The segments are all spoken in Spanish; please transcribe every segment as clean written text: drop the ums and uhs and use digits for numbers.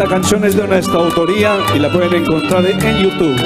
Esta canción es de nuestra autoría y la pueden encontrar en YouTube.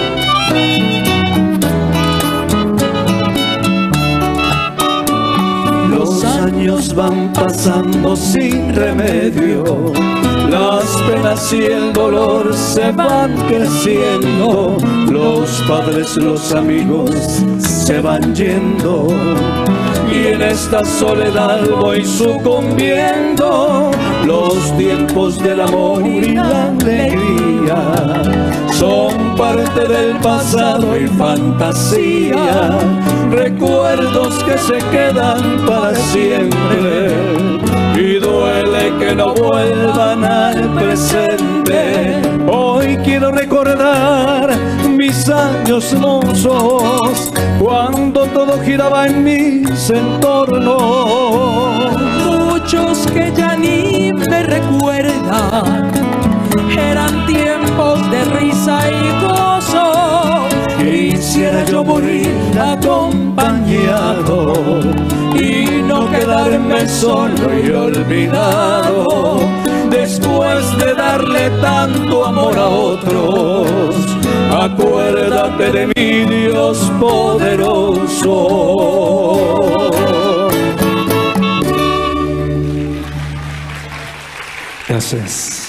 Los años van pasando sin remedio, las penas y el dolor se van creciendo, los padres, los amigos se van yendo, y en esta soledad voy sucumbiendo. Los tiempos del amor y la alegría son parte del pasado y fantasía, recuerdos que se quedan para siempre, y duele que no vuelvan al presente. Hoy quiero recordar mis años mozos, cuando todo giraba en mis entornos. Muchos que ya ni me recuerdan, eran tiempos de risa y gozo. Quisiera yo morir acompañado y no quedarme solo y olvidado, después de darle tanto amor a otros. Acuérdate de mi Dios poderoso. Gracias.